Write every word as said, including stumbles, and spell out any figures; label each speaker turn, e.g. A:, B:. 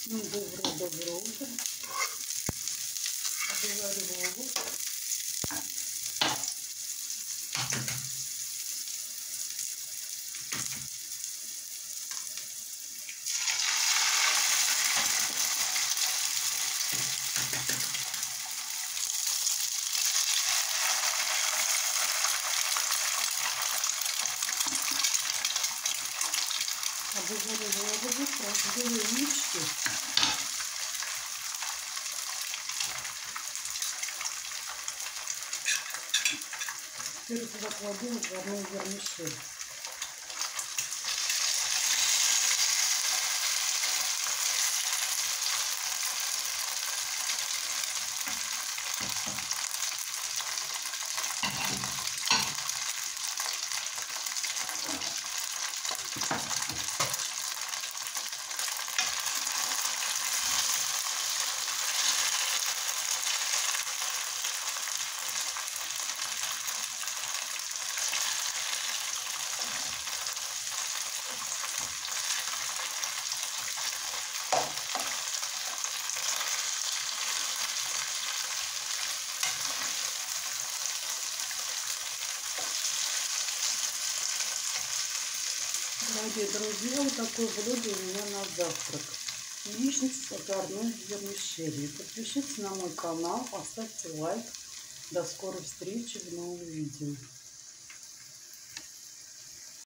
A: Ну, добро-добро утро. Обжарю голову. Обжарю голову, сразу яички. Теперь туда кладу отварную вермишель. Дорогие друзья, вот такое блюдо у меня на завтрак. Яичница с отварной вермишелью. Подпишитесь на мой канал, поставьте лайк. До скорой встречи в новом видео.